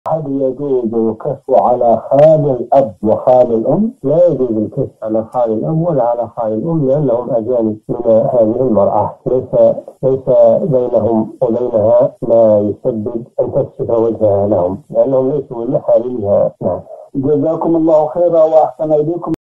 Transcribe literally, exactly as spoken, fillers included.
هل يجوز الكشف على خال الأب وخال الأم؟ لا يجوز الكشف على خال الأب ولا على خال الأم، لأنهم أجانب من هذه المرأة، ليس ليس بينهم وبينها ما يسبب أن تكشف وجهها لهم، لأنهم ليسوا من محارمها. نعم. جزاكم الله خيرا وأحسن إليكم.